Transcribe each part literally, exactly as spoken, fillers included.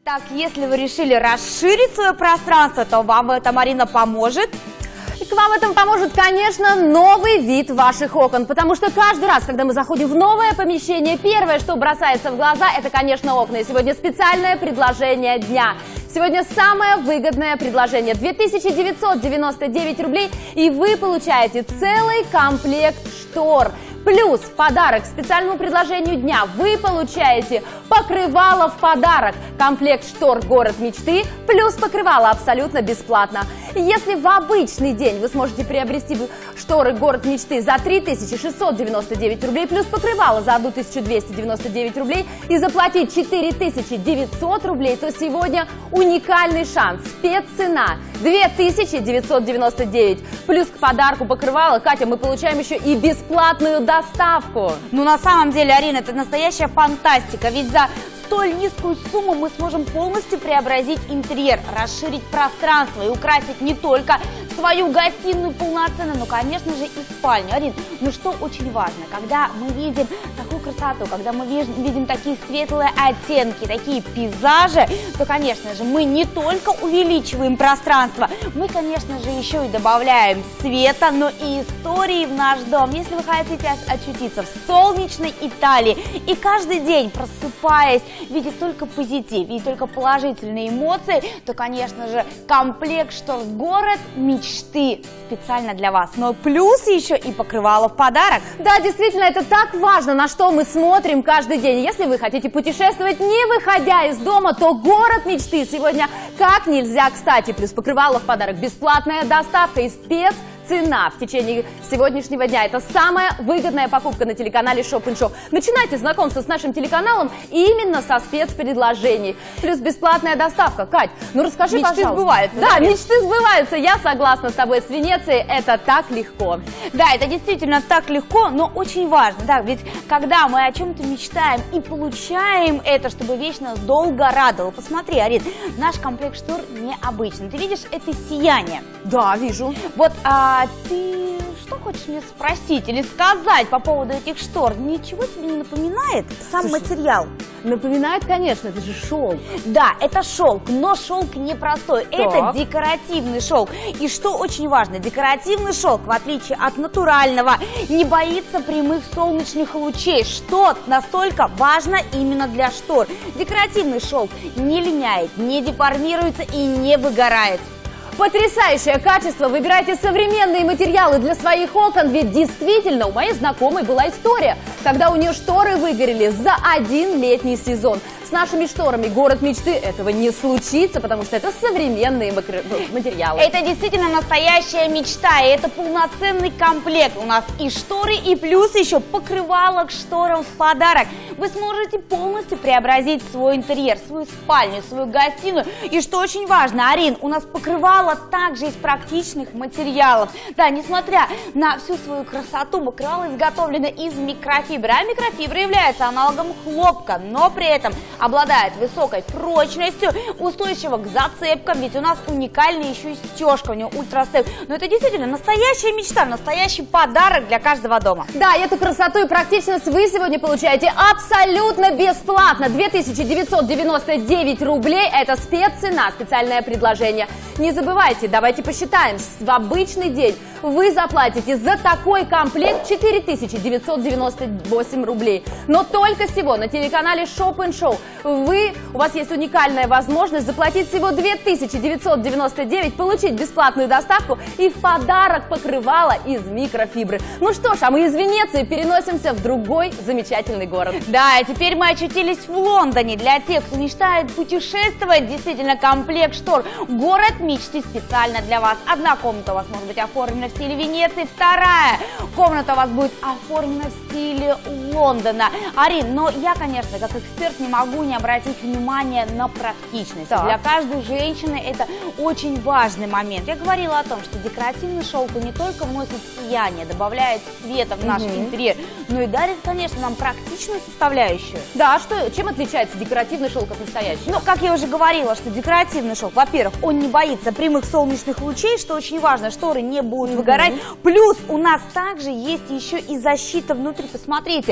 Итак, если вы решили расширить свое пространство, то вам в этом Арина поможет. И к вам в этом поможет, конечно, новый вид ваших окон, потому что каждый раз, когда мы заходим в новое помещение, первое, что бросается в глаза, это, конечно, окна. И сегодня специальное предложение дня. Сегодня самое выгодное предложение – две тысячи девятьсот девяносто девять рублей, и вы получаете целый комплект штор. Плюс в подарок к специальному предложению дня вы получаете покрывало в подарок. Комплект штор «Город мечты» плюс покрывало абсолютно бесплатно. Если в обычный день вы сможете приобрести шторы «Город мечты» за три тысячи шестьсот девяносто девять рублей плюс покрывало за тысячу двести девяносто девять рублей и заплатить четыре тысячи девятьсот рублей, то сегодня уникальный шанс. Спеццена две тысячи девятьсот девяносто девять. Плюс к подарку покрывало, Катя, мы получаем еще и бесплатную доставку. Ну, на самом деле, Арина, это настоящая фантастика, ведь за столь низкую сумму мы сможем полностью преобразить интерьер, расширить пространство и украсить не только свою гостиную полноценно, но, конечно же, и спальню. Арин, ну что очень важно, когда мы видим такую красоту, когда мы видим такие светлые оттенки, такие пейзажи, то, конечно же, мы не только увеличиваем пространство, мы, конечно же, еще и добавляем света, но и истории в наш дом. Если вы хотите очутиться в солнечной Италии и каждый день, просыпаясь, видеть только позитив, видеть только положительные эмоции, то, конечно же, комплект штор «Город мечты» специально для вас. Но плюс еще и покрывало в подарок. Да, действительно, это так важно, на что мы смотрим каждый день. Если вы хотите путешествовать, не выходя из дома, то «Город мечты» сегодня как нельзя кстати. Плюс покрывало в подарок, бесплатная доставка и спец. Цена в течение сегодняшнего дня. Это самая выгодная покупка на телеканале Shop and Show. Начинайте знакомиться с нашим телеканалом именно со спецпредложений. Плюс бесплатная доставка. Кать, ну расскажи, мечты пожалуйста. сбываются. Да, да, мечты сбываются. Я согласна с тобой. С Венецией это так легко. Да, это действительно так легко, но очень важно. Да, ведь когда мы о чем-то мечтаем и получаем это, чтобы вечно долго радовало. Посмотри, Арин, наш комплект штор необычный. Ты видишь, это сияние. Да, вижу. Вот, а А ты что хочешь мне спросить или сказать по поводу этих штор? Ничего тебе не напоминает сам Слушай, материал? Напоминает, конечно, это же шелк. Да, это шелк, но шелк непростой, так. Это декоративный шелк. И что очень важно, декоративный шелк, в отличие от натурального, не боится прямых солнечных лучей, что настолько важно именно для штор. Декоративный шелк не линяет, не деформируется и не выгорает. Потрясающее качество. Выбирайте современные материалы для своих окон, ведь действительно у моей знакомой была история, когда у нее шторы выгорели за один летний сезон. С нашими шторами «Город мечты» этого не случится, потому что это современные материалы. Это действительно настоящая мечта, и это полноценный комплект. У нас и шторы, и плюс еще покрывало к шторам в подарок. Вы сможете полностью преобразить свой интерьер, свою спальню, свою гостиную. И что очень важно, Арин, у нас покрывало также из практичных материалов. Да, несмотря на всю свою красоту, покрывало изготовлено из микрофибры. А микрофибра является аналогом хлопка, но при этом обладает высокой прочностью, устойчива к зацепкам, ведь у нас уникальная еще и стежка, у нее ультрастеп. Но это действительно настоящая мечта, настоящий подарок для каждого дома. Да, и эту красоту и практичность вы сегодня получаете абсолютно бесплатно. две тысячи девятьсот девяносто девять рублей – это спеццена, специальное предложение. Не забывайте, давайте посчитаем, в обычный день вы заплатите за такой комплект четыре тысячи девятьсот девяносто восемь рублей. Но только всего на телеканале Shop and Show вы, у вас есть уникальная возможность заплатить всего две тысячи девятьсот девяносто девять, получить бесплатную доставку и в подарок покрывало из микрофибры. Ну что ж, а мы из Венеции переносимся в другой замечательный город. Да, и теперь мы очутились в Лондоне. Для тех, кто мечтает путешествовать, действительно комплект штор «Город мечты» специально для вас. Одна комната у вас может быть оформлена в стиле Венеции, вторая комната у вас будет оформлена в стиле Лондона. Арин, но я, конечно, как эксперт не могу не обратить внимание на практичность. Для каждой женщины это очень важный момент. Я говорила о том, что декоративный шелк не только вносит сияние, добавляет света в наш угу. интерьер, но и дарит, конечно, нам практичную составляющую. Да, а что, чем отличается декоративный шелк от настоящего? Ну, как я уже говорила, что декоративный шелк, во-первых, он не боится прямых солнечных лучей, что очень важно, шторы не будут угу. выгорать. Плюс у нас также есть еще и защита внутри. Посмотрите,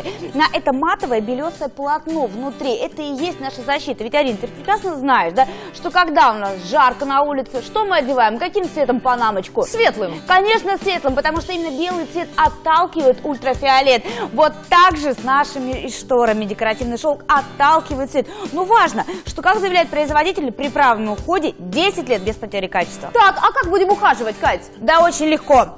на это матовое белесое полотно внутри. Это и есть наша защита. Ведь, Арин, ты прекрасно знаешь, да, что когда у нас жарко на улице, что мы одеваем? Каким цветом панамочку? Светлым. Конечно, светлым, потому что именно белый цвет отталкивает ультрафиолет. Вот так же с нашими шторами декоративный шелк отталкивает цвет. Ну, важно, что, как заявляет производитель, при правильном уходе десять лет без потери качества. Так, а как будем ухаживать, Кать? Да, очень легко.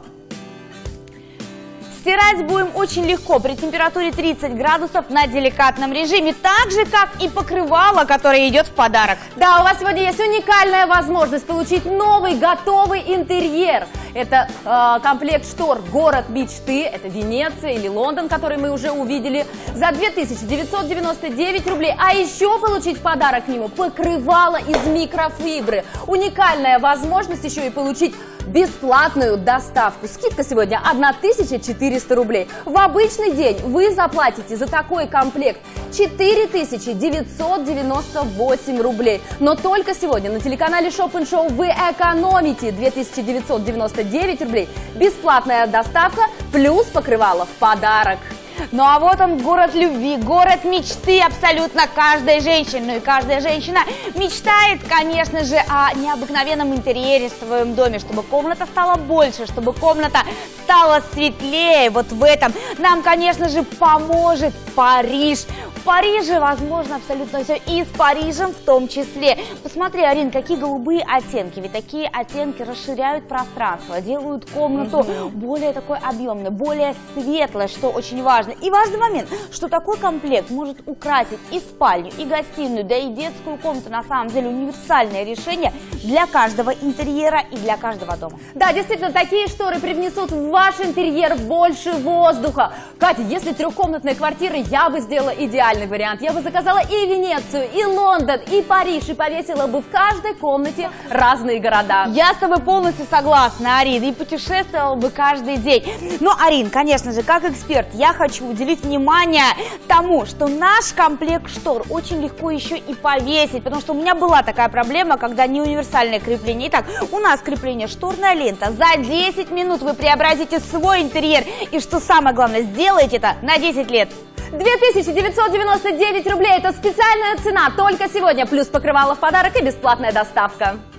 Стирать будем очень легко при температуре тридцать градусов на деликатном режиме, так же, как и покрывало, которое идет в подарок. Да, у вас сегодня есть уникальная возможность получить новый готовый интерьер. Это э, комплект штор «Город мечты», это Венеция или Лондон, который мы уже увидели, за две тысячи девятьсот девяносто девять рублей. А еще получить в подарок к нему покрывало из микрофибры. Уникальная возможность еще и получить бесплатную доставку. Скидка сегодня тысяча четыреста рублей. В обычный день вы заплатите за такой комплект четыре тысячи девятьсот девяносто восемь рублей. Но только сегодня на телеканале Shop and Show вы экономите две тысячи девятьсот девяносто девять рублей. Бесплатная доставка плюс покрывало в подарок. Ну а вот он, город любви, город мечты абсолютно каждой женщины. Ну и каждая женщина мечтает, конечно же, о необыкновенном интерьере в своем доме, чтобы комната стала больше, чтобы комната стала светлее. Вот в этом нам, конечно же, поможет Париж. В Париже возможно абсолютно все, и с Парижем в том числе. Посмотри, Арин, какие голубые оттенки, ведь такие оттенки расширяют пространство, делают комнату mm-hmm. более такой объемной, более светлой, что очень важно. И важный момент, что такой комплект может украсить и спальню, и гостиную, да и детскую комнату. На самом деле универсальное решение для каждого интерьера и для каждого дома. Да, действительно, такие шторы привнесут в ваш интерьер больше воздуха. Катя, если трехкомнатная квартира, я бы сделала идеальный вариант. Я бы заказала и Венецию, и Лондон, и Париж, и повесила бы в каждой комнате разные города. Я с тобой полностью согласна, Арин, и путешествовала бы каждый день. Но, Арин, конечно же, как эксперт, я хочу уделить внимание тому, что наш комплект штор очень легко еще и повесить, потому что у меня была такая проблема, когда не универсальное крепление. Итак, у нас крепление шторная лента. За десять минут вы преобразите свой интерьер, и что самое главное, сделаете это на десять лет. две тысячи девятьсот девяносто девять рублей – это специальная цена только сегодня, плюс покрывало в подарок и бесплатная доставка.